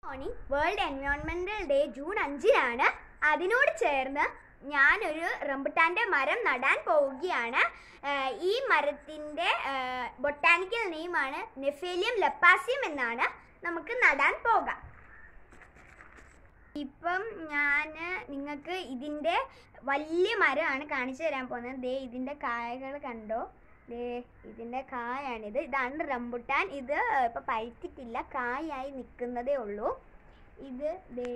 Morning world എൻവയോൺമെന്റൽ day June 5-നാണ്. അതിനോട് ചേർന്ന് ഞാനൊരു റംബുട്ടാൻ്റെ മരം നടാൻ പോവുകയാണ്. ഈ മരത്തിൻ്റെ ബൊട്ടാനിക്കൽ നെയിമാണ് നെഫേലിയം ലെപ്പാസിയം എന്നാണ്. നമുക്ക് നടാൻ പോകാം. ഇപ്പം ഞാൻ നിങ്ങൾക്ക് ഇതിൻ്റെ വലിയ മരമാണ് കാണിച്ചു തരാൻ പോകുന്നത്. ദേ ഇതിൻ്റെ കായകൾ കണ്ടോ? ദേ ഇതിൻ്റെ കായാണിത്. ഇതാണ് റംബുട്ടാൻ. ഇത് ഇപ്പം പഴുത്തിട്ടില്ല, കായായി നിൽക്കുന്നതേ ഉള്ളൂ. ഇത് ദേ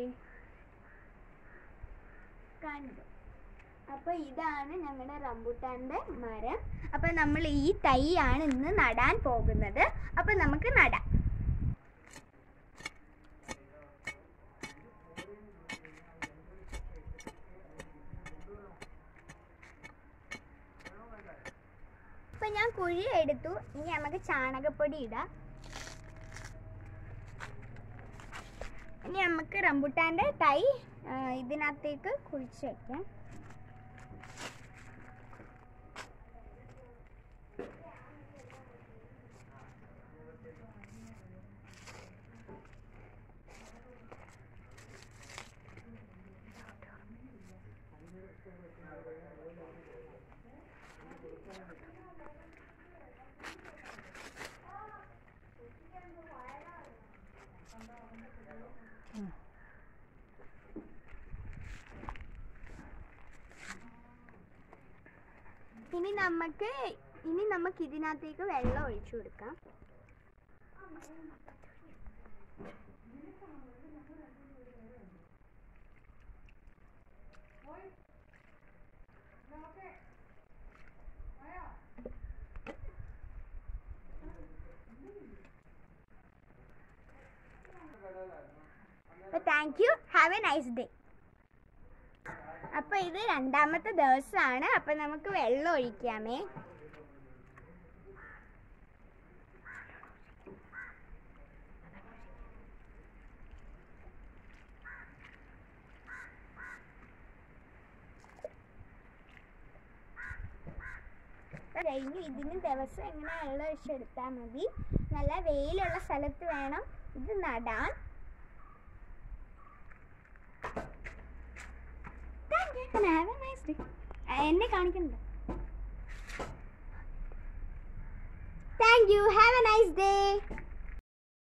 കണ്ടു. അപ്പോൾ ഇതാണ് ഞങ്ങളുടെ റംബുട്ടാൻ്റെ മരം. അപ്പോൾ നമ്മൾ ഈ തൈയാണ് ഇന്ന് നടാൻ പോകുന്നത്. അപ്പോൾ നമുക്ക് നടാം. അപ്പം ഞാൻ കുഴി എടുത്തു. ഇനി നമുക്ക് ചാണകപ്പൊടി ഇടാം. ഇനി നമുക്ക് റംബുട്ടാൻ്റെ തൈ ഇതിനകത്തേക്ക് കുഴിച്ച് വയ്ക്കാം. ഇനി നമുക്ക് ഇതിനകത്തേക്ക് വെള്ളം ഒഴിച്ചു കൊടുക്കാം. Thank you. Have a nice day. അപ്പോൾ ഇത് രണ്ടാമത്തെ ദിവസമാണ്. അപ്പം നമുക്ക് വെള്ളം ഒഴിക്കാമേ. കഴിഞ്ഞു. ഇതിന് ദിവസം എങ്ങനെ വെള്ളം ഒഴിച്ചെടുത്താൽ മതി. നല്ല വെയിലുള്ള സ്ഥലത്ത് വേണം ഇത് നടാൻ. എന്നെ കാണിക്കണ്ട. Thank you. Have a nice day.